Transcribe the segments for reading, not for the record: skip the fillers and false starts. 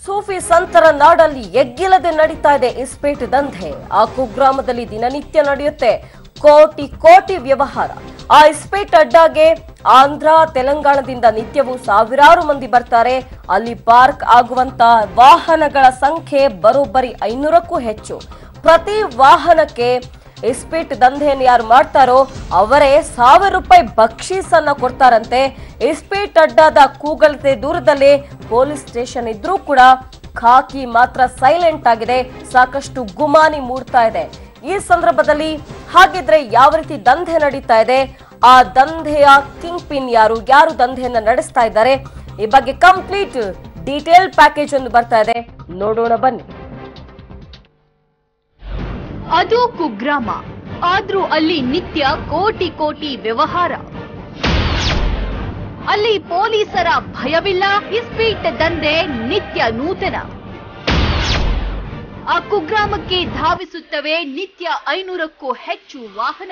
ಸೂಫಿ ಸಂತರ ನಾಡಲ್ಲಿ ಎಗ್ಗಿಲ್ಲದೆ ನಡೀತಾ ಇದೆ ಇಸ್ಪೇಟ್ ದಂಧೆ. ಆ ಕುಗ್ರಾಮದಲ್ಲಿ ದಿನನಿತ್ಯ ನಡೆಯುತ್ತೆ ಕೋಟಿ ಕೋಟಿ ವ್ಯವಹಾರ. ಆ ಇಸ್ಪೇಟ್ ಅಡ್ಡಾಗೆ ಆಂಧ್ರ ತೆಲಂಗಾಣದಿಂದ ನಿತ್ಯವೂ ಸಾವಿರಾರು ಮಂದಿ ಬರ್ತಾರೆ. ಅಲ್ಲಿ ಪಾರ್ಕ್ ಆಗುವಂತ ವಾಹನಗಳ ಸಂಖ್ಯೆ ಬರೋಬ್ಬರಿ 500ಕ್ಕೂ ಹೆಚ್ಚು. ಪ್ರತಿ ವಾಹನಕ್ಕೆ ಇಸ್ಪೇಟ್ ದಂಧೆಯನ್ನು ಯಾರು ಮಾಡ್ತಾರೋ ಅವರೇ ₹1000 ಬಕ್ಷೀಸನ್ನ ಕೊಡ್ತಾರಂತೆ. ಇಸ್ಪೇಟ್ ಅಡ್ಡಾದ ಕೂಗಳತೆ ದೂರದಲ್ಲೇ ಪೊಲೀಸ್ ಸ್ಟೇಷನ್ ಇದ್ರೂ ಕೂಡ ಖಾಕಿ ಮಾತ್ರ ಸೈಲೆಂಟ್ ಆಗಿದೆ. ಸಾಕಷ್ಟು ಗುಮಾನಿ ಮೂಡ್ತಾ ಇದೆ. ಈ ಸಂದರ್ಭದಲ್ಲಿ ಹಾಗಿದ್ರೆ ಯಾವ ರೀತಿ ದಂಧೆ ನಡೀತಾ ಇದೆ, ಆ ದಂಧೆಯ ಕಿಂಗ್ ಪಿನ್ ಯಾರು ದಂಧೆಯನ್ನ ನಡೆಸ್ತಾ ಇದ್ದಾರೆ, ಈ ಬಗ್ಗೆ ಕಂಪ್ಲೀಟ್ ಡೀಟೇಲ್ ಪ್ಯಾಕೇಜ್ ಒಂದು ಬರ್ತಾ ಇದೆ, ನೋಡೋಣ ಬನ್ನಿ. ಅದು ಕುಗ್ರಾಮ, ಆದ್ರೂ ಅಲ್ಲಿ ನಿತ್ಯ ಕೋಟಿ ಕೋಟಿ ವ್ಯವಹಾರ. ಅಲ್ಲಿ ಪೊಲೀಸರ ಭಯವಿಲ್ಲ, ಇಸ್ಪೀಟ್ ದಂಧೆ ನಿತ್ಯ ನೂತನ. ಆ ಕುಗ್ರಾಮಕ್ಕೆ ಧಾವಿಸುತ್ತವೆ ನಿತ್ಯ 500ಕ್ಕೂ ಹೆಚ್ಚು ವಾಹನ.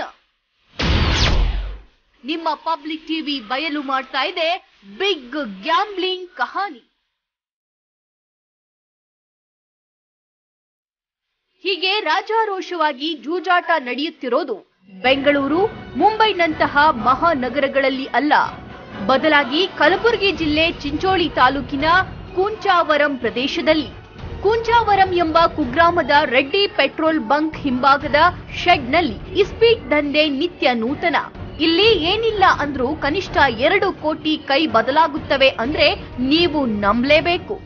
ನಿಮ್ಮ ಪಬ್ಲಿಕ್ ಟಿವಿ ಬಯಲು ಮಾಡ್ತಾ ಇದೆ ಬಿಗ್ ಗ್ಯಾಂಬ್ಲಿಂಗ್ ಕಹಾನಿ. ಹೀಗೆ ರಾಜಾರೋಷವಾಗಿ ಜೂಜಾಟ ನಡೆಯುತ್ತಿರೋದು ಬೆಂಗಳೂರು, ಮುಂಬೈನಂತಹ ಮಹಾನಗರಗಳಲ್ಲಿ ಅಲ್ಲ, ಬದಲಾಗಿ ಕಲಬುರಗಿ ಜಿಲ್ಲೆ ಚಿಂಚೋಳಿ ತಾಲೂಕಿನ ಕುಂಚಾವರಂ ಪ್ರದೇಶದಲ್ಲಿ. ಕುಂಚಾವರಂ ಎಂಬ ಕುಗ್ರಾಮದ ರೆಡ್ಡಿ ಪೆಟ್ರೋಲ್ ಬಂಕ್ ಹಿಂಭಾಗದ ಶೆಡ್ನಲ್ಲಿ ಇಸ್ಪೀಟ್ ದಂಧೆ ನಿತ್ಯ ನೂತನ. ಇಲ್ಲಿ ಏನಿಲ್ಲ ಅಂದ್ರೂ ಕನಿಷ್ಠ 2 ಕೋಟಿ ಕೈ ಬದಲಾಗುತ್ತವೆ ಅಂದ್ರೆ ನೀವು ನಂಬಲೇಬೇಕು.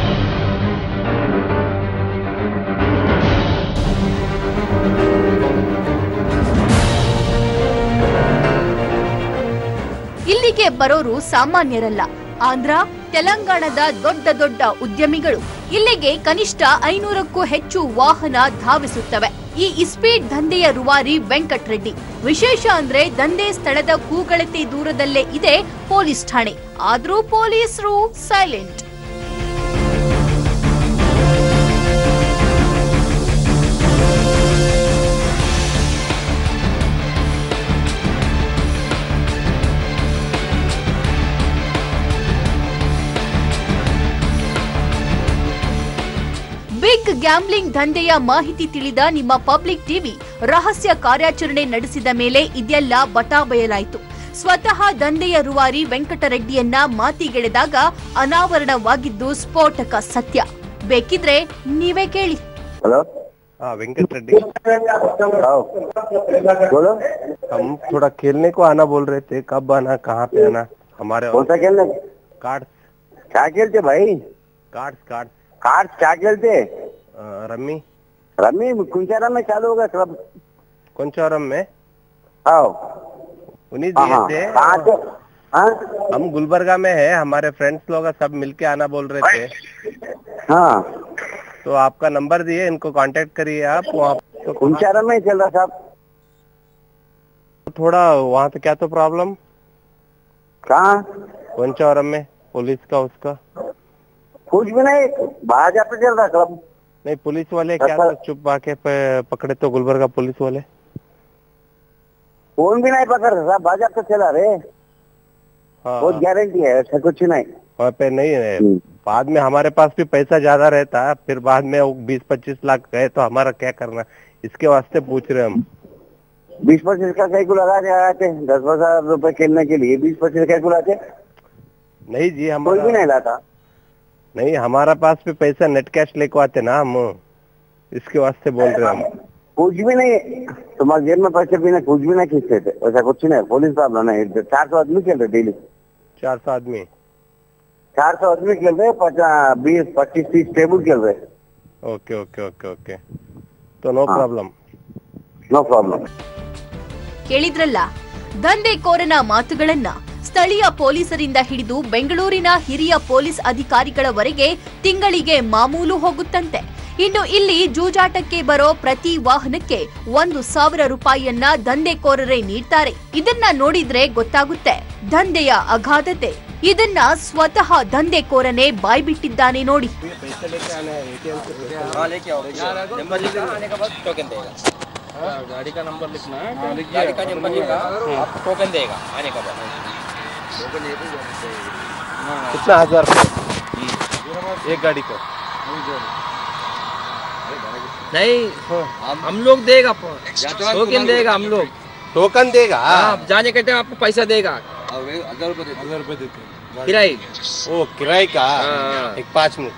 ಇಲ್ಲಿಗೆ ಬರೋರು ಸಾಮಾನ್ಯರಲ್ಲ, ಆಂಧ್ರ ತೆಲಂಗಾಣದ ದೊಡ್ಡ ದೊಡ್ಡ ಉದ್ಯಮಿಗಳು. ಇಲ್ಲಿಗೆ ಕನಿಷ್ಠ 500ಕ್ಕೂ ಹೆಚ್ಚು ವಾಹನ ಧಾವಿಸುತ್ತವೆ. ಈ ಇಸ್ಪೀಟ್ ದಂಧೆಯ ರೂವಾರಿ ವೆಂಕಟ್ ರೆಡ್ಡಿ. ವಿಶೇಷ ಅಂದ್ರೆ ದಂಧೆ ಸ್ಥಳದ ಕೂಗಳತೆ ದೂರದಲ್ಲೇ ಇದೆ ಪೊಲೀಸ್ ಠಾಣೆ, ಆದ್ರೂ ಪೊಲೀಸರು ಸೈಲೆಂಟ್. ಬಿಗ್ ಗ್ಯಾಂಬ್ಲಿಂಗ್ ದಂಧೆಯ ಮಾಹಿತಿ ತಿಳಿದ ನಿಮ್ಮ ಪಬ್ಲಿಕ್ ಟಿವಿ ರಹಸ್ಯ ಕಾರ್ಯಾಚರಣೆ ನಡೆಸಿದ ಮೇಲೆ ಇದೆಲ್ಲ ಬಟಾಬಯಲಾಯಿತು. ಸ್ವತಃ ದಂಧೆಯ ರೂವಾರಿ ವೆಂಕಟರೆಡ್ಡಿಯನ್ನ ಮಾತಿಗೆಳೆದಾಗ ಅನಾವರಣವಾಗಿದ್ದು ಸ್ಫೋಟಕ ಸತ್ಯ. ಬೇಕಿದ್ರೆ ನೀವೇ ಕೇಳಿ. वेंकट रेड्डी, बोलो। हम थोड़ा खेलने को आना बोल रहे थे, कब आना, कहाँ पे आना? हमारे कौन सा खेलने? कार्ड्स। क्या खेलते भाई? कार्ड्स कार्ड्स कार्ड्स क्या खेलते? रम्मी। रम्मी कुंचारम में चालू होगा क्लब। कुंचारम में? आओ। उन्हीं दिए थे। हम गुलबर्गा में है, हमारे फ्रेंड्स लोग सब मिलके आना बोल रहे थे। हाँ, तो आपका नंबर दिए, इनको कांटेक्ट करिए आप। वहाँ तो कुंचारम में चल रहा साहब। थोड़ा वहाँ तो क्या तो प्रॉब्लम? कहाँ? कुंचारम में पुलिस का उसका कुछ भी नहीं, बाहर जाते चल रहा क्लब। नहीं, पुलिस वाले क्या तो चुप आके पकड़े तो गुलबर्गा पुलिस वाले फोन भी नहीं पकड़ रहा साहब, बाजार तो चला रहे। हाँ, बहुत गारंटी है, ऐसा कुछ नहीं। वहाँ पे नहीं है। बाद में हमारे पास भी पैसा ज्यादा रहता है, फिर बाद में 20-25 लाख गए तो हमारा क्या करना, इसके वास्ते पूछ रहे हम। 20-25 का कैलकुल लगा के आते, 10,000 रुपए खेलने के लिए 20-25 कैलकुल आते। नहीं जी, कोई हमारा भी नहीं लाता। नहीं, हमारा पास भी पैसा नेट कैश लेको आते ना हम, इसके वास्ते बोल रहे हम। कुछ भी नहीं, तुम्हारे जेब में पैसे भी नहीं, कुछ भी नहीं खींचते थे, ऐसा कुछ नहीं। पुलिस साहब नहीं, 400 आदमी खेल रहे डेली। 400 आदमी 400 आदमी खेल रहे, 20-25-30 टेबल खेल रहे। ओके ओके ओके ओके, तो नो प्रॉब्लम। No problem. ಕೇಳಿದ್ರಲ್ಲ ದಂಧೆಕೋರನ ಮಾತುಗಳನ್ನ. ಸ್ಥಳೀಯ ಪೊಲೀಸರಿಂದ ಹಿಡಿದು ಬೆಂಗಳೂರಿನ ಹಿರಿಯ ಪೊಲೀಸ್ ಅಧಿಕಾರಿಗಳವರೆಗೆ ತಿಂಗಳಿಗೆ ಮಾಮೂಲು ಹೋಗುತ್ತಂತೆ. ಇನ್ನು ಇಲ್ಲಿ ಜೂಜಾಟಕ್ಕೆ ಬರೋ ಪ್ರತಿ ವಾಹನಕ್ಕೆ 1,000 ರೂಪಾಯಿಯನ್ನ ದಂಧೆಕೋರರೇ ನೀಡ್ತಾರೆ. ಇದನ್ನ ನೋಡಿದ್ರೆ ಗೊತ್ತಾಗುತ್ತೆ ದಂಧೆಯ ಅಗಾಧತೆ. ಇದನ್ನ ಸ್ವತಃ ದಂಧೆಕೋರನೇ ಬಾಯ್ಬಿಟ್ಟಿದ್ದಾನೆ ನೋಡಿ. गाड़ी का नंबर लिखना है, गाड़ी का नंबर लिखा, आपको टोकन देगा आने का बाद। कितना 1000 एक गाड़ी का? नहीं हम लोग देगा टोकन देगा हम लोग टोकन देगा जाने के टाइम आपको पैसा देगा 1000 रुपए देते किराए ओ किराए का एक 5 मिनट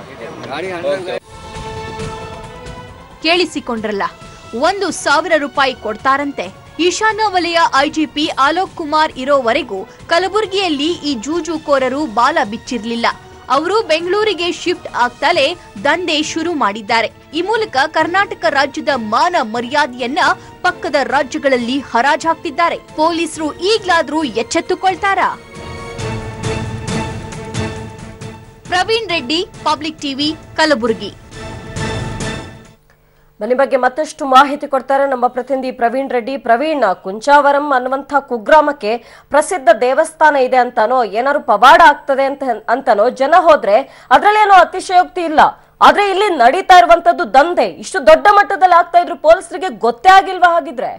ಕೇಳಿಸಿಕೊಂಡ್ರಲ್ಲ 1,000 ರೂಪಾಯಿ ಕೊಡ್ತಾರಂತೆ. ಈಶಾನ್ಯ ವಲಯ ಐಜಿಪಿ ಆಲೋಕ್ ಕುಮಾರ್ ಇರೋವರೆಗೂ ಕಲಬುರಗಿಯಲ್ಲಿ ಈ ಜೂಜುಕೋರರು ಬಾಲ ಬಿಚ್ಚಿರ್ಲಿಲ್ಲ. ಅವರು ಬೆಂಗಳೂರಿಗೆ ಶಿಫ್ಟ್ ಆಗ್ತಲೇ ದಂಧೆ ಶುರು ಮಾಡಿದ್ದಾರೆ. ಈ ಮೂಲಕ ಕರ್ನಾಟಕ ರಾಜ್ಯದ ಮಾನ ಮರ್ಯಾದೆಯನ್ನ ಪಕ್ಕದ ರಾಜ್ಯಗಳಲ್ಲಿ ಹರಾಜಾಗ್ತಿದ್ದಾರೆ. ಪೊಲೀಸರು ಈಗ್ಲಾದ್ರೂ ಎಚ್ಚೆತ್ತುಕೊಳ್ತಾರಾ? Praveen Reddy, public TV, Kalaburagi. ಬನ್ನಿ ಬಗ್ಗೆ ಮತ್ತಷ್ಟು ಮಾಹಿತಿ ಕೊಡ್ತಾರೆ ನಮ್ಮ ಪ್ರತಿನಿಧಿ ಪ್ರವೀಣ್ ರೆಡ್ಡಿ. ಪ್ರವೀಣ್, ಕುಂಚಾವರಂ ಅನ್ನುವಂಥ ಕುಗ್ರಾಮಕ್ಕೆ ಪ್ರಸಿದ್ಧ ದೇವಸ್ಥಾನ ಇದೆ ಅಂತಾನೋ, ಏನಾದ್ರು ಪವಾಡ ಆಗ್ತದೆ ಅಂತಾನೋ ಜನ ಹೋದ್ರೆ ಅದ್ರಲ್ಲೇನೋ ಅತಿಶಯೋಕ್ತಿ ಇಲ್ಲ. ಆದ್ರೆ ಇಲ್ಲಿ ನಡೀತಾ ಇರುವಂತದ್ದು ದಂಧೆ ಇಷ್ಟು ದೊಡ್ಡ ಮಟ್ಟದಲ್ಲಿ ಆಗ್ತಾ ಇದ್ರು ಪೊಲೀಸರಿಗೆ ಗೊತ್ತೇ ಆಗಿಲ್ವಾ? ಹಾಗಿದ್ರೆ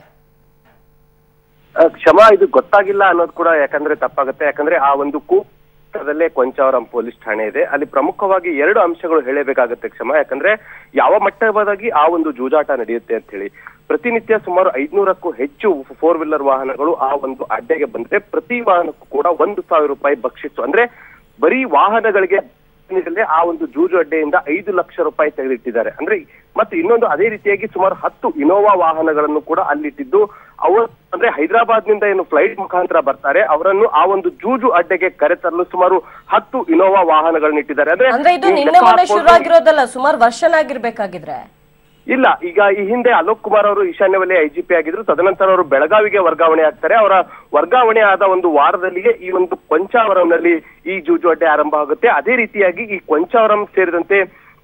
ಕ್ಷಮಾ, ಇದು ಗೊತ್ತಾಗಿಲ್ಲ ಅನ್ನೋದು ಕೂಡ ಯಾಕಂದ್ರೆ ತಪ್ಪಾಗುತ್ತೆ. ಯಾಕಂದ್ರೆ ಆ ಒಂದು ದಲ್ಲೇ ಕೊಂಚಾವರಂ ಪೊಲೀಸ್ ಠಾಣೆ ಇದೆ. ಅಲ್ಲಿ ಪ್ರಮುಖವಾಗಿ 2 ಅಂಶಗಳು ಹೇಳಬೇಕಾಗುತ್ತೆ ಕ್ಷಮಾ. ಯಾಕಂದ್ರೆ ಯಾವ ಮಟ್ಟವಾಗಿ ಆ ಒಂದು ಜೂಜಾಟ ನಡೆಯುತ್ತೆ ಅಂತ ಹೇಳಿ ಪ್ರತಿನಿತ್ಯ ಸುಮಾರು 500ಕ್ಕೂ ಹೆಚ್ಚು 4 ವೀಲರ್ ವಾಹನಗಳು ಆ ಒಂದು ಅಡ್ಡೆಗೆ ಬಂದ್ರೆ ಪ್ರತಿ ವಾಹನಕ್ಕೂ ಕೂಡ 1,000 ರೂಪಾಯಿ ಬಕ್ಷಿಸು. ಅಂದ್ರೆ ಬರೀ ವಾಹನಗಳಿಗೆ ಆ ಒಂದು ಜೂಜು ಅಡ್ಡೆಯಿಂದ 5 ಲಕ್ಷ ರೂಪಾಯಿ ತೆಗೆದಿಟ್ಟಿದ್ದಾರೆ. ಅಂದ್ರೆ ಮತ್ತೆ ಇನ್ನೊಂದು ಅದೇ ರೀತಿಯಾಗಿ ಸುಮಾರು 10 ಇನೋವಾ ವಾಹನಗಳನ್ನು ಕೂಡ ಅಲ್ಲಿಟ್ಟಿದ್ದು ಅವರು ಅಂದ್ರೆ ಹೈದರಾಬಾದ್ ನಿಂದ ಏನು ಫ್ಲೈಟ್ ಮುಖಾಂತರ ಬರ್ತಾರೆ ಅವರನ್ನು ಆ ಒಂದು ಜೂಜು ಅಡ್ಡೆಗೆ ಕರೆತರಲು ಸುಮಾರು 10 ಇನೋವಾ ವಾಹನಗಳನ್ನ ಇಟ್ಟಿದ್ದಾರೆ. ಅಂದ್ರೆ ಇದು ನಿನ್ನೆ ಮೊನ್ನೆ ಶುರು ಆಗಿರೋದಲ್ಲ, ಸುಮಾರು ವರ್ಷನಾಗಿರ್ಬೇಕಾಗಿದ್ರೆ. ಇಲ್ಲ, ಈಗ ಈ ಹಿಂದೆ ಅಲೋಕ್ ಕುಮಾರ್ ಅವರು ಈಶಾನ್ಯ ವಲಯ ಐಜಿಪಿ ಆಗಿದ್ರು. ತದನಂತರ ಅವರು ಬೆಳಗಾವಿಗೆ ವರ್ಗಾವಣೆ ಆಗ್ತಾರೆ. ಅವರ ವರ್ಗಾವಣೆ ಆದ ಒಂದು ವಾರದಲ್ಲಿಯೇ ಈ ಒಂದು ಕೊಂಚಾವರಂನಲ್ಲಿ ಈ ಜೂಜು ಅಡ್ಡೆ ಆರಂಭ ಆಗುತ್ತೆ. ಅದೇ ರೀತಿಯಾಗಿ ಈ ಕೊಂಚಾವರಂ ಸೇರಿದಂತೆ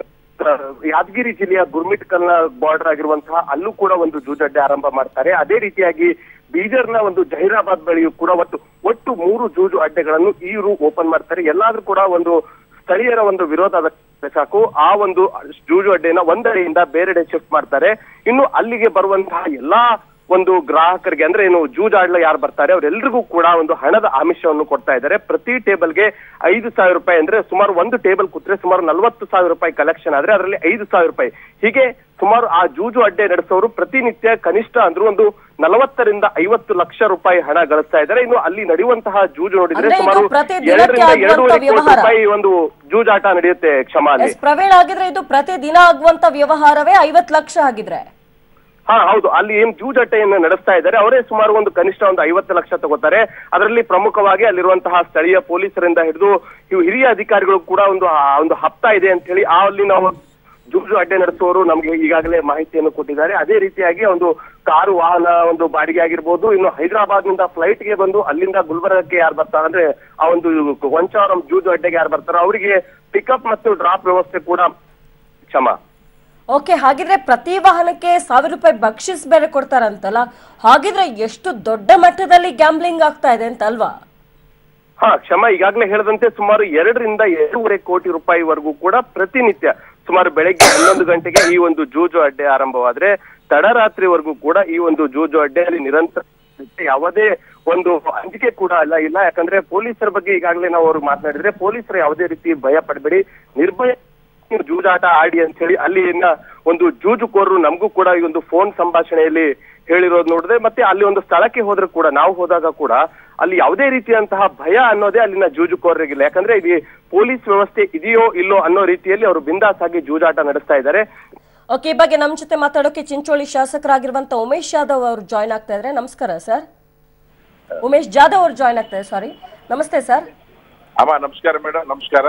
ಯಾದಗಿರಿ ಜಿಲ್ಲೆಯ ಗುರ್ಮಿಟ್ಕಲ್ನ ಬಾರ್ಡರ್ ಆಗಿರುವಂತಹ ಅಲ್ಲೂ ಕೂಡ ಒಂದು ಜೂಜಡ್ಡೆ ಆರಂಭ ಮಾಡ್ತಾರೆ. ಅದೇ ರೀತಿಯಾಗಿ ಬೀದರ್ನ ಒಂದು ಜಹೀರಾಬಾದ್ ಬಳಿಯೂ ಕೂಡ ಒಟ್ಟು 3 ಜೂಜು ಅಡ್ಡೆಗಳನ್ನು ಇವರು ಓಪನ್ ಮಾಡ್ತಾರೆ. ಎಲ್ಲಾದ್ರೂ ಕೂಡ ಒಂದು ಸ್ಥಳೀಯರ ಒಂದು ವಿರೋಧ ಸಾಕು ಆ ಒಂದು ಜೂಜು ಅಡ್ಡೆನ ಒಂದೆಡೆಯಿಂದ ಬೇರೆಡೆ ಶಿಫ್ಟ್ ಮಾಡ್ತಾರೆ. ಇನ್ನು ಅಲ್ಲಿಗೆ ಬರುವಂತಹ ಎಲ್ಲಾ ಒಂದು ಗ್ರಾಹಕರಿಗೆ ಅಂದ್ರೆ ಏನು ಜೂಜಾಡ್ಲ ಯಾರು ಬರ್ತಾರೆ ಅವರೆಲ್ಲರಿಗೂ ಕೂಡ ಒಂದು ಹಣದ ಆಮಿಷವನ್ನು ಕೊಡ್ತಾ ಇದ್ದಾರೆ. ಪ್ರತಿ ಟೇಬಲ್ಗೆ 5,000 ರೂಪಾಯಿ. ಅಂದ್ರೆ ಸುಮಾರು ಒಂದು ಟೇಬಲ್ ಕೂತ್ರೆ ಸುಮಾರು 40,000 ರೂಪಾಯಿ ಕಲೆಕ್ಷನ್ ಆದ್ರೆ ಅದರಲ್ಲಿ 5,000 ರೂಪಾಯಿ. ಹೀಗೆ ಸುಮಾರು ಆ ಜೂಜು ಅಡ್ಡೆ ನಡೆಸೋರು ಪ್ರತಿನಿತ್ಯ ಕನಿಷ್ಠ ಅಂದ್ರೂ ಒಂದು 40 ರಿಂದ 50 ಲಕ್ಷ ರೂಪಾಯಿ ಹಣ ಗಳಿಸ್ತಾ ಇದ್ದಾರೆ. ಇನ್ನು ಅಲ್ಲಿ ನಡೆಯುವಂತಹ ಜೂಜು ನೋಡಿದ್ರೆ ಸುಮಾರು 2 ರಿಂದ 2.5 ಕೋಟಿ ರೂಪಾಯಿ ಒಂದು ಜೂಜಾಟ ನಡೆಯುತ್ತೆ ಕ್ಷಮಾ. ಪ್ರವೀಣ್, ಆಗಿದ್ರೆ ಇದು ಪ್ರತಿದಿನ ಆಗುವಂತ ವ್ಯವಹಾರವೇ 50 ಲಕ್ಷ ಆಗಿದ್ರೆ? ಹಾ ಹೌದು, ಅಲ್ಲಿ ಏನ್ ಜೂಜಾಟೆಯನ್ನು ನಡೆಸ್ತಾ ಇದ್ದಾರೆ ಅವರೇ ಸುಮಾರು ಒಂದು ಕನಿಷ್ಠ ಒಂದು 50 ಲಕ್ಷ ತಗೋತಾರೆ. ಅದರಲ್ಲಿ ಪ್ರಮುಖವಾಗಿ ಅಲ್ಲಿರುವಂತಹ ಸ್ಥಳೀಯ ಪೊಲೀಸರಿಂದ ಹಿಡಿದು ಹಿರಿಯ ಅಧಿಕಾರಿಗಳು ಕೂಡ ಒಂದು ಹಪ್ತಾ ಇದೆ ಅಂತ ಹೇಳಿ ಅಲ್ಲಿ ನಾವು ಜೂಜು ಅಡ್ಡೆ ನಡೆಸುವವರು ನಮ್ಗೆ ಈಗಾಗಲೇ ಮಾಹಿತಿಯನ್ನು ಕೊಟ್ಟಿದ್ದಾರೆ. ಅದೇ ರೀತಿಯಾಗಿ ಒಂದು ಕಾರು ವಾಹನ ಒಂದು ಬಾಡಿಗೆ ಆಗಿರ್ಬೋದು. ಇನ್ನು ಹೈದರಾಬಾದ್ ನಿಂದ ಫ್ಲೈಟ್ ಗೆ ಬಂದು ಅಲ್ಲಿಂದ ಗುಲ್ಬರ್ಗಕ್ಕೆ ಯಾರು ಬರ್ತಾರೆ ಅಂದ್ರೆ ಆ ಒಂದು ಕೊಂಚಾವರಂ ಜೂಜು ಅಡ್ಡೆಗೆ ಯಾರು ಬರ್ತಾರೋ ಅವರಿಗೆ ಪಿಕಪ್ ಮತ್ತು ಡ್ರಾಪ್ ವ್ಯವಸ್ಥೆ ಕೂಡ ಕ್ಷಮಾ. ಓಕೆ, ಹಾಗಿದ್ರೆ ಪ್ರತಿ ವಾಹನಕ್ಕೆ 1,000 ರೂಪಾಯಿ ಬಕ್ಷಿಸ್ ಬೇರೆ ಕೊಡ್ತಾರಂತಲ್ಲ, ಹಾಗಿದ್ರೆ ಎಷ್ಟು ದೊಡ್ಡ ಮಟ್ಟದಲ್ಲಿ ಗ್ಯಾಂಬ್ಲಿಂಗ್ ಆಗ್ತಾ ಇದೆ ಅಂತ ಅಲ್ವಾ? ಹಾ ಕ್ಷಮಾ, ಈಗಾಗಲೇ ಹೇಳದಂತೆ ಸುಮಾರು 2 ರಿಂದ 2.5 ಕೋಟಿ ರೂಪಾಯಿವರೆಗೂ ಕೂಡ ಪ್ರತಿನಿತ್ಯ ಸುಮಾರು ಬೆಳಗ್ಗೆ 11 ಗಂಟೆಗೆ ಈ ಒಂದು ಜೂಜು ಅಡ್ಡೆ ಆರಂಭವಾದ್ರೆ ತಡರಾತ್ರಿವರೆಗೂ ಕೂಡ ಈ ಒಂದು ಜೂಜು ಅಡ್ಡೆಯಲ್ಲಿ ನಿರಂತರ ಯಾವುದೇ ಒಂದು ಅಂಜಿಕೆ ಕೂಡ ಇಲ್ಲ. ಯಾಕಂದ್ರೆ ಪೊಲೀಸರ ಬಗ್ಗೆ ಈಗಾಗಲೇ ನಾವು ಅವ್ರಿಗೆ ಮಾತನಾಡಿದ್ರೆ ಪೊಲೀಸರು ಯಾವುದೇ ರೀತಿ ಭಯ ಪಡಬೇಡಿ, ನಿರ್ಭಯ ಜೂಜಾಟ ಆಡಿ ಅಂತ ಹೇಳಿ ಅಲ್ಲಿನ ಒಂದು ಜೂಜುಕೋರರು ನಮಗೂ ಕೂಡ ಈ ಒಂದು ಫೋನ್ ಸಂಭಾಷಣೆಯಲ್ಲಿ ಹೇಳಿರೋದು ನೋಡಿದ್ರೆ ಮತ್ತೆ ಅಲ್ಲಿ ಒಂದು ಸ್ಥಳಕ್ಕೆ ಹೋದ್ರೆ ಕೂಡ ನಾವು ಹೋದಾಗ ಕೂಡ ಅಲ್ಲಿ ಯಾವುದೇ ರೀತಿಯಂತಹ ಭಯ ಅನ್ನೋದೇ ಅಲ್ಲಿನ ಜೂಜುಕೋರರಿಗಿಲ್ಲ. ಯಾಕಂದ್ರೆ ಇಲ್ಲಿ ಪೊಲೀಸ್ ವ್ಯವಸ್ಥೆ ಇದೆಯೋ ಇಲ್ಲೋ ಅನ್ನೋ ರೀತಿಯಲ್ಲಿ ಅವರು ಬಿಂದಾಸ್ ಆಗಿ ಜೂಜಾಟ ನಡೆಸ್ತಾ ಇದ್ದಾರೆ. ಓಕೆ, ಈ ಬಗ್ಗೆ ನಮ್ಮ ಜೊತೆ ಮಾತಾಡೋಕೆ ಚಿಂಚೋಳಿ ಶಾಸಕರಾಗಿರುವಂತ ಉಮೇಶ್ ಜಾಧವ್ ಅವರು ಜಾಯ್ನ್ ಆಗ್ತಾ ಇದ್ದಾರೆ. ನಮಸ್ಕಾರ ಸರ್. ಉಮೇಶ್ ಜಾಧವ್ ಅವರು ಜಾಯ್ನ್ ಆಗ್ತಾರೆ. ಸಾರಿ, ನಮಸ್ತೆ ಸರ್. ನಮಸ್ಕಾರ ಮೇಡಮ್. ನಮಸ್ಕಾರ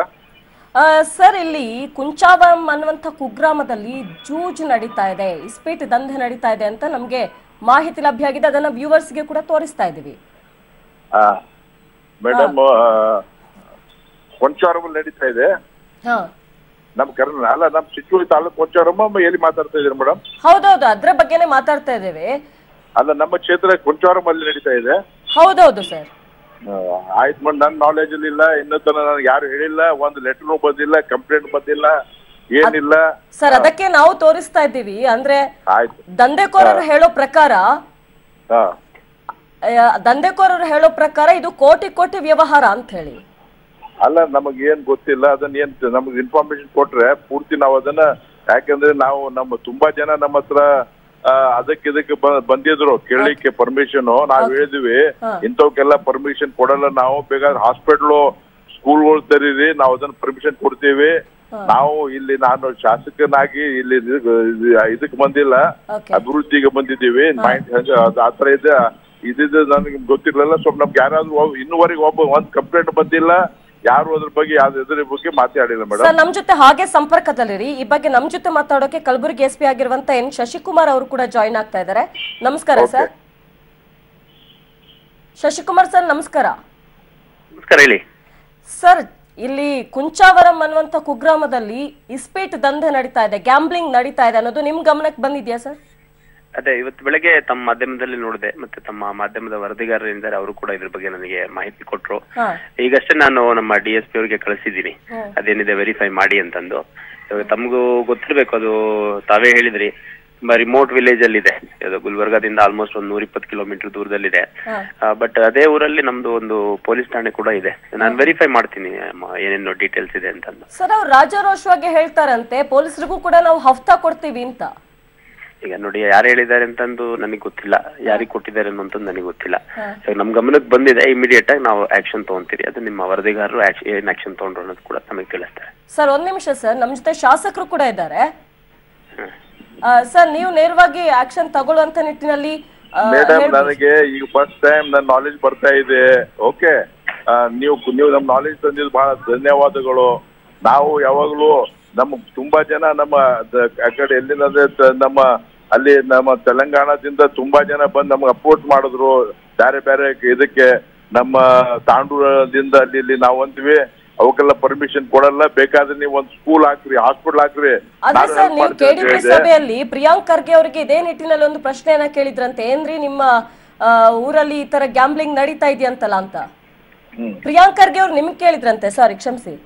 ಸರ್. ಇಲ್ಲಿ ಕುಂಚಾವರಂ ಅನ್ನುವಂಥ ಕುಗ್ರಾಮದಲ್ಲಿ ಜೂಜು ನಡೀತಾ ಇದೆ, ಇಸ್ಪೀಟ್ ದಂಧೆ ನಡೀತಾ ಇದೆ ಅಂತ ನಮ್ಗೆ ಮಾಹಿತಿ ಲಭ್ಯ ಆಗಿದೆ. ಅದನ್ನ ವ್ಯೂವರ್ಸ್ಗೆ ಕೂಡ ತೋರಿಸ್ತಾ ಇದೀವಿ. ಮೇಡಮ್, ಕೊಂಚಾವರಂ ನಡೀತಾ ಇದೆ. ನಮ್ ನಮ್ ಚಿಂಚೋಳಿ ತಾಲೂಕು ಕೊಂಚಾವರಂ ಎಲ್ಲಿ ಮಾತಾಡ್ತಾ ಇದ್ದೀರಿ ಮೇಡಮ್? ಹೌದೌದು, ಅದ್ರ ಬಗ್ಗೆನೇ ಮಾತಾಡ್ತಾ ಇದ್ದೇವೆ. ಅಲ್ಲ, ನಮ್ಮ ಕ್ಷೇತ್ರ ಕೊಂಚಾವರಂ ಅಲ್ಲಿ ನಡೀತಾ ಇದೆ. ಹೌದೌದು ಸರ್. ಆಯ್ತು ಮೇಡಮ್, ನನ್ನ ನಾಲೆಜ್ ಅಲ್ಲಿ ಇಲ್ಲ, ಇನ್ನೂ ತನಕ ನನಗೆ ಯಾರು ಹೇಳಿಲ್ಲ, ಒಂದು ಲೆಟರ್ ಬಂದಿಲ್ಲ, ಕಂಪ್ಲೇಂಟ್ ಬಂದಿಲ್ಲ, ಏನಿಲ್ಲ ಸರ್. ಅದಕ್ಕೆ ನಾವು ತೋರಿಸ್ತಾ ಇದ್ದೀವಿ. ಅಂದ್ರೆ ದಂಧೆಕೋರರು ಹೇಳೋ ಪ್ರಕಾರ ಇದು ಕೋಟಿ ವ್ಯವಹಾರ ಅಂತ ಹೇಳಿ. ಅಲ್ಲ ನಮಗೇನ್ ಗೊತ್ತಿಲ್ಲ, ಅದನ್ನ ಏನ್ ನಮ್ಗೆ ಇನ್ಫಾರ್ಮೇಶನ್ ಕೊಟ್ರೆ ಪೂರ್ತಿ ನಾವು ಅದನ್ನ, ಯಾಕಂದ್ರೆ ನಾವು ತುಂಬಾ ಜನ ನಮ್ಮ ಹತ್ರ ಇದಕ್ಕೆ ಬಂದಿದ್ರು ಕೇಳಲಿಕ್ಕೆ ಪರ್ಮಿಷನ್. ನಾವ್ ಹೇಳಿದ್ವಿ ಇಂಥವಕ್ಕೆಲ್ಲ ಪರ್ಮಿಷನ್ ಕೊಡಲ್ಲ ನಾವು, ಬೇಕಾದ್ರೆ ಹಾಸ್ಪಿಟ್ಲು ಸ್ಕೂಲ್ಗಳು ತೆರೀರಿ, ನಾವು ಅದನ್ನ ಪರ್ಮಿಷನ್ ಕೊಡ್ತೀವಿ. ನಾವು ಇಲ್ಲಿ ನಾನು ಶಾಸಕನಾಗಿ ಇಲ್ಲಿ ಇದಕ್ಕೆ ಬಂದಿಲ್ಲ, ಅಭಿವೃದ್ಧಿಗೆ ಬಂದಿದ್ದೀವಿ. ಆತರ ಇದೆ ಇದಿದ್ದು ನನಗೆ ಗೊತ್ತಿರ್ಲಿಲ್ಲ. ಸ್ವಲ್ಪ ನಮ್ಗೆ ಯಾರಾದ್ರೂ ಇನ್ನುವರೆಗೆ ಒಂದ್ ಕಂಪ್ಲೇಂಟ್ ಬಂದಿಲ್ಲ, ಯಾರು ಅದ್ರ ಬಗ್ಗೆ ಇದ್ರ ಬಗ್ಗೆ ಮಾತಾಡಿಲ್ಲ ಮೇಡಮ್. ನಮ್ ಜೊತೆ ಹಾಗೆ ಸಂಪರ್ಕದಲ್ಲಿರಿ. ಈ ಬಗ್ಗೆ ನಮ್ ಜೊತೆ ಮಾತಾಡೋಕೆ ಕಲಬುರಗಿ SP ಆಗಿರುವಂತ ಎನ್ ಶಶಿಕುಮಾರ್ ಅವರು ಕೂಡ ಜಾಯಿನ್ ಆಗ್ತಾ ಇದ್ದಾರೆ. ನಮಸ್ಕಾರ ಸರ್. ಶಶಿಕುಮಾರ್ ಸರ್ ನಮಸ್ಕಾರ. ನಮಸ್ಕಾರ, ಹೇಳಿ ಸರ್. ಇಲ್ಲಿ ಕುಂಚಾವರಂ ಅನ್ನುವಂತ ಕುಗ್ರಾಮದಲ್ಲಿ ಇಸ್ಪೀಟ್ ದಂಧೆ ನಡೀತಾ ಇದೆ, ಗ್ಯಾಂಬ್ಲಿಂಗ್ ನಡೀತಾ ಇದೆ ಅನ್ನೋದು ನಿಮ್ ಗಮನಕ್ಕೆ ಬಂದಿದ್ಯಾ ಸರ್? ಅದೇ ಇವತ್ತು ಬೆಳಗ್ಗೆ ತಮ್ಮ ಮಾಧ್ಯಮದಲ್ಲಿ ನೋಡಿದೆ, ಮತ್ತೆ ತಮ್ಮ ಮಾಧ್ಯಮದ ವರದಿಗಾರರಿದ್ದಾರೆ, ಅವರು ಕೂಡ ಇದ್ರ ಬಗ್ಗೆ ನನಗೆ ಮಾಹಿತಿ ಕೊಟ್ರು. ಈಗಷ್ಟೇ ನಾನು ನಮ್ಮ DSP ಅವರಿಗೆ ಕಳಿಸಿದ್ದೀನಿ, ಅದೇನಿದೆ ವೆರಿಫೈ ಮಾಡಿ ಅಂತಂದು. ತಮಗೂ ಗೊತ್ತಿರ್ಬೇಕು, ಅದು ತಾವೇ ಹೇಳಿದ್ರಿ, ತುಂಬಾ ರಿಮೋಟ್ ವಿಲೇಜ್ ಅಲ್ಲಿ ಇದೆ. ಅದು ಗುಲ್ಬರ್ಗಾದಿಂದ ಆಲ್ಮೋಸ್ಟ್ ಒಂದು 120 ಕಿಲೋಮೀಟರ್ ದೂರದಲ್ಲಿದೆ. ಬಟ್ ಅದೇ ಊರಲ್ಲಿ ನಮ್ದು ಒಂದು ಪೊಲೀಸ್ ಠಾಣೆ ಕೂಡ ಇದೆ. ನಾನು ವೆರಿಫೈ ಮಾಡ್ತೀನಿ ಏನೇನು ಡೀಟೇಲ್ಸ್ ಇದೆ ಅಂತಂದು. ಸರ್, ಅವ್ರು ರಾಜಾರೋಷವಾಗಿ ಹೇಳ್ತಾರಂತೆ ಪೊಲೀಸರಿಗೂ ಕೂಡ ನಾವು ಹಫ್ತಾ ಕೊಡ್ತೀವಿ ಅಂತ. ಈಗ ನೋಡಿ, ಯಾರು ಹೇಳಿದ್ದಾರೆ ಅಂತಂದು ನನಗೆ ಗೊತ್ತಿಲ್ಲ, ಯಾರಿಗೆ ಕೊಟ್ಟಿದ್ದಾರೆ ಅನ್ನೋಂಥದ್ದು ನನಗೆ ಗೊತ್ತಿಲ್ಲ. ನಮ್ ಗಮನಕ್ಕೆ ಬಂದಿದೆ, ಇಮಿಡಿಯೇಟ್ ಆಗಿ ನಾವು ಆಕ್ಷನ್ ತಗೊಂತೀವಿ. ಅದು ನಿಮ್ಮ ವರದಿಗಾರರು ಏನ್ ಆಕ್ಷನ್ ತಗೊಂಡ್ರು ಅನ್ನೋದು ಕೂಡ ನಮಗೆ ತಿಳಿಸ್ತಾರೆ. ಸರ್, ಒಂದ್ ನಿಮಿಷ ಸರ್, ನಮ್ ಜೊತೆ ಶಾಸಕರು ಕೂಡ ಇದ್ದಾರೆ. ಸರ್, ನೀವು ನೇರವಾಗಿ ಆಕ್ಷನ್ ತಗೊಳ್ಳುವಂತ ನಿಟ್ಟಿನಲ್ಲಿ ಮೇಡಮ್, ನನಗೆ ಈಗ ಫಸ್ಟ್ ಟೈಮ್ ನನ್ನ ನಾಲೆಜ್ ಬರ್ತಾ ಇದೆ. ಓಕೆ, ನೀವು ನಮ್ ನಾಲೆಜ್ ತಂದಿದ್ದು ಬಹಳ ಧನ್ಯವಾದಗಳು. ನಾವು ಯಾವಾಗ್ಲೂ ತುಂಬಾ ಜನ ನಮ್ಮ ಕಡೆ ಎಲ್ಲಿಂದ ನಮ್ಮ ತೆಲಂಗಾಣದಿಂದ ತುಂಬಾ ಜನ ಬಂದು ನಮ್ಗೆ ಅಪೋರ್ಟ್ ಮಾಡಿದ್ರು. ಬೇರೆ ಬೇರೆ ಇದಕ್ಕೆ ನಮ್ಮ ತಾಂಡೂರದಿಂದ ಅಲ್ಲಿ ನಾವು ಅಂತೀವಿ, ಅವಕ್ಕೆಲ್ಲ ಪರ್ಮಿಷನ್ ಕೊಡಲ್ಲ, ಬೇಕಾದ್ರೆ ನೀವು ಒಂದು ಸ್ಕೂಲ್ ಹಾಕ್ರಿ, ಹಾಸ್ಪಿಟಲ್ ಹಾಕ್ರಿ. KDP ಸಭೆಯಲ್ಲಿ ಪ್ರಿಯಾಂಕ್ ಖರ್ಗೆ ಅವರಿಗೆ ಇದೇ ನಿಟ್ಟಿನಲ್ಲಿ ಒಂದು ಪ್ರಶ್ನೆಯನ್ನ ಕೇಳಿದ್ರಂತೆ, ಏನ್ರಿ ನಿಮ್ಮ ಊರಲ್ಲಿ ಈ ತರ ಗ್ಯಾಂಬ್ಲಿಂಗ್ ನಡೀತಾ ಇದೆಯಂತಲ್ಲ ಅಂತ. ಪ್ರಿಯಾಂಕ್ ಖರ್ಗೆ ಅವ್ರು ನಿಮ್ಗೆ ಕೇಳಿದ್ರಂತೆ. ಸಾರಿ, ಕ್ಷಮಿಸಿ,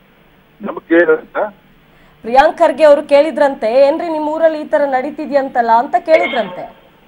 ಪ್ರಿಯಾಂಕ್ ಖರ್ಗೆ ಅವರು ಕೇಳಿದ್ರಂತೆ, ಏನ್ರಿ ನಿಮ್ ಊರಲ್ಲಿ ಈ ತರ ನಡೀತಿದ್ಯಂತಲ್ಲ ಅಂತ ಕೇಳಿದ್ರಂತೆ.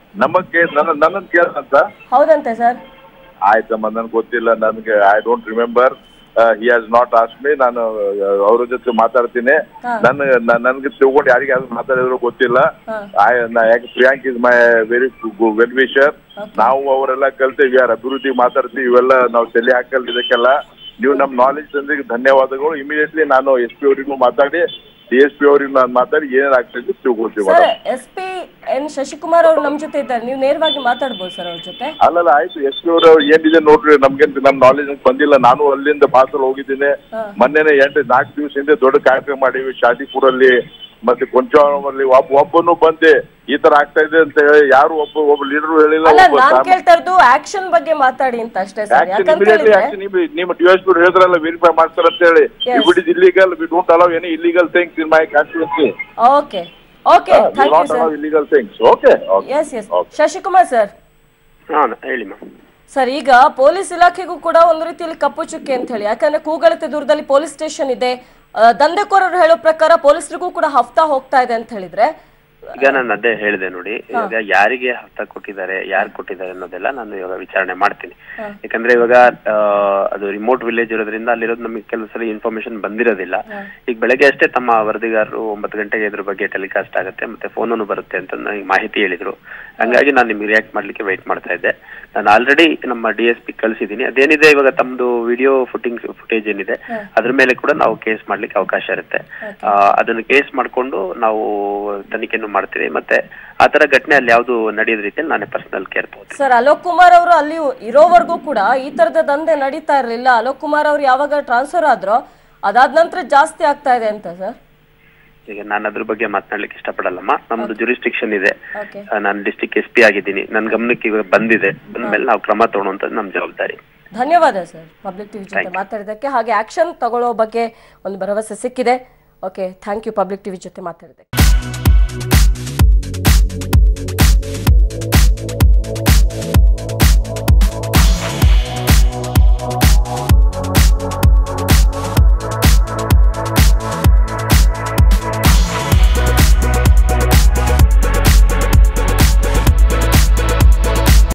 ನನ್ನ ಕೇಳಂತ? ಹೌದಂತೆ ಸರ್. ಆಯ್ತಮ್ಮ, ನನ್ಗೆ ಗೊತ್ತಿಲ್ಲ, ನನ್ಗೆ I don't remember. He has not asked me. ನಾನು ಅವ್ರ ಜೊತೆ ಮಾತಾಡ್ತೀನಿ. ನನ್ಗೆ ತಗೊಂಡು ಯಾರಿಗೆ ಮಾತಾಡಿದ್ರು ಗೊತ್ತಿಲ್ಲ. ಯಾಕೆ Priyank is my very well wisher. ನಾವು ಅವರೆಲ್ಲ ಕಲ್ತೀವಿ, ಯಾರು ಅಭಿವೃದ್ಧಿ ಮಾತಾಡ್ತೀವಿ, ಇವೆಲ್ಲ ನಾವು ತಲೆ ಹಾಕಲ್. ಇದಕ್ಕೆಲ್ಲ ನೀವು ನಮ್ ನಾಲೆಜ್ ತಂದಿಗೆ ಧನ್ಯವಾದಗಳು. ಇಮಿಡಿಯೇಟ್ಲಿ ನಾನು SP ಅವರಿಗೂ ಮಾತಾಡಿ, DSP ಅವ್ರಿಗೆ ನಾನು ಮಾತಾಡಿ ಏನೇನ್ ಆಗ್ತದೆ ತಿಳ್ಕೊಳ್ತೀವಿ. SP ಎನ್ ಶಶಿಕುಮಾರ್ ಅವ್ರು ನಮ್ ಜೊತೆ ಇದ್ದಾರೆ, ನೀವು ನೇರವಾಗಿ ಮಾತಾಡ್ಬೋದು ಸರ್ ಅವ್ರ ಜೊತೆ. ಅಲ್ಲಲ್ಲ, ಆಯ್ತು. SP ಅವರು ಏನಿದೆ ನೋಡ್ರಿ, ನಮ್ಗೇನ್ ನಮ್ ನಾಲೆಜ್ ಬಂದಿಲ್ಲ. ನಾನು ಅಲ್ಲಿಂದ ಬಾಸಲ್ ಹೋಗಿದ್ದೀನಿ. ಮೊನ್ನೆನೆ 4 ದಿವಸ ಹಿಂದೆ ದೊಡ್ಡ ಕಾರ್ಯಕ್ರಮ ಮಾಡಿವಿ ಶಾದಿಪುರಲ್ಲಿ, ಮತ್ತೆ ಕೊಂಚಾವರಮಲ್ಲಿ. ಒಬ್ಬನು ಬಂದೆ ಈ ತರ ಆಗ್ತಾ ಇದೆ ಅಂತ ಹೇಳಿ ಯಾರು ಒಬ್ಬ ಲೀಡರ್ ಹೇಳಿಲ್ಲ. ನಾನು ಕೇಳ್ತಾ ಇರೋದು ಆಕ್ಷನ್ ಬಗ್ಗೆ ಮಾತಾಡಿ ಅಂತ ಅಷ್ಟೇ ಸರ್. ನಿಮ್ಮ DSP ಹೇಳಿದ್ರಲ್ಲ ವೆರಿಫೈ ಮಾಡ್ತಾರ ಅಂತ ಹೇಳಿ. It is illegal. We don't allow any illegal things in my constituency. Okay okay, thank you sir. Illegal things. Okay, yes yes. Shashikumar sir. ಹೇಳಿ ಮ್ಯಾಮ್. ಸರ್, ಈಗ ಪೊಲೀಸ್ ಇಲಾಖೆಗೂ ಕೂಡ ಒಂದು ರೀತಿಯಲ್ಲಿ ಕಪ್ಪು ಚುಕ್ಕೆ ಅಂತ ಹೇಳಿ, ಯಾಕಂದ್ರೆ ಕೂಗಳತೆ ದೂರದಲ್ಲಿ ಪೊಲೀಸ್ ಸ್ಟೇಷನ್ ಇದೆ. ದಂಧೆಕೋರರು ಹೇಳೋ ಪ್ರಕಾರ ಪೊಲೀಸರಿಗೂ ಕೂಡ ಹಫ್ತಾ ಹೋಗ್ತಾ ಇದೆ ಅಂತ ಹೇಳಿದ್ರೆ, ಈಗ ನಾನು ಅದೇ ಹೇಳಿದೆ ನೋಡಿ, ಈಗ ಯಾರಿಗೆ ಹಫ್ತಾ ಕೊಟ್ಟಿದ್ದಾರೆ, ಯಾರು ಕೊಟ್ಟಿದ್ದಾರೆ ಅನ್ನೋದೆಲ್ಲ ನಾನು ಇವಾಗ ವಿಚಾರಣೆ ಮಾಡ್ತೀನಿ. ಯಾಕಂದ್ರೆ ಇವಾಗ ಅದು ರಿಮೋಟ್ ವಿಲೇಜ್ ಇರೋದ್ರಿಂದ ಅಲ್ಲಿರೋದು ನಮಗೆ ಕೆಲವು ಸಲ ಇನ್ಫಾರ್ಮೇಶನ್ ಬಂದಿರೋದಿಲ್ಲ. ಈಗ ಬೆಳಗ್ಗೆ ಅಷ್ಟೇ ತಮ್ಮ ವರದಿಗಾರರು 9 ಗಂಟೆಗೆ ಇದ್ರ ಬಗ್ಗೆ ಟೆಲಿಕಾಸ್ಟ್ ಆಗುತ್ತೆ, ಮತ್ತೆ ಫೋನನ್ನು ಬರುತ್ತೆ ಅಂತ ನನಗೆ ಮಾಹಿತಿ ಹೇಳಿದ್ರು. ಹಂಗಾಗಿ ನಾನು ನಿಮ್ಗೆ ರಿಯಾಕ್ಟ್ ಮಾಡ್ಲಿಕ್ಕೆ ವೆಯ್ಟ್ ಮಾಡ್ತಾ ಇದ್ದೆ. ನಾನು ಆಲ್ರೆಡಿ ನಮ್ಮ DSP ಕಳಿಸಿದ್ದೀನಿ. ಅದೇನಿದೆ ಇವಾಗ ತಮ್ಮದು ವಿಡಿಯೋ ಫುಟೇಜ್ ಏನಿದೆ ಅದ್ರ ಮೇಲೆ ಕೂಡ ನಾವು ಕೇಸ್ ಮಾಡ್ಲಿಕ್ಕೆ ಅವಕಾಶ ಇರುತ್ತೆ. ಅದನ್ನು ಕೇಸ್ ಮಾಡ್ಕೊಂಡು ನಾವು ತನಿಖೆಯನ್ನು ಮಾಡ್ತೀವಿ. ಮತ್ತೆ ಆತರ ಘಟನೆ ಅಲ್ಲಿ ಯಾವ್ದು ನಡೆಯೋದ್ ರೀತಿಯಲ್ಲಿ ನಾನೇ ಪರ್ಸನಲ್ ಕೇರ್ ತಗೋತೀನಿ. ಸರ್, ಅಲೋಕ್ ಕುಮಾರ್ ಅವರು ಅಲ್ಲಿ ಇರೋವರೆಗೂ ಕೂಡ ಈ ತರದ ದಂಧೆ ನಡೀತಾ ಇರಲಿಲ್ಲ. ಅಲೋಕ್ ಕುಮಾರ್ ಅವರು ಯಾವಾಗ ಟ್ರಾನ್ಸ್ಫರ್ ಆದ್ರೋ ಅದಾದ ನಂತರ ಜಾಸ್ತಿ ಆಗ್ತಾ ಇದೆ ಅಂತ ಸರ್. ಈಗ ನಾನು ಅದ್ರ ಬಗ್ಗೆ ಮಾತನಾಡ್ಲಿಕ್ಕೆ ಇಷ್ಟಪಡಲ್ಲಮ್ಮ. ನಮ್ದು ಜುರಿಸ್ಟಿಕ್ಷನ್ ಇದೆ. ನಾನು ಡಿಸ್ಟ್ರಿಕ್ಟ್ SP ಆಗಿದ್ದೀನಿ. ನನ್ನ ಗಮನಕ್ಕೆ ಇವಾಗ ಬಂದಿದೆ. ಬಂದ್ಮೇಲೆ ನಾವು ಕ್ರಮ ತಗೊಳ್ಳೋಂಥದ್ದು ನಮ್ಮ ಜವಾಬ್ದಾರಿ. ಧನ್ಯವಾದ ಸರ್, ಪಬ್ಲಿಕ್ ಟಿವಿ ಜೊತೆ ಮಾತಾಡಿದ್ದಕ್ಕೆ. ಹಾಗೆ ಆಕ್ಷನ್ ತಗೊಳ್ಳೋ ಬಗ್ಗೆ ಒಂದು ಭರವಸೆ ಸಿಕ್ಕಿದೆ. Okay, thank you public TV ಜೊತೆ ಮಾತಾಡಿದ್ದಕ್ಕೆ.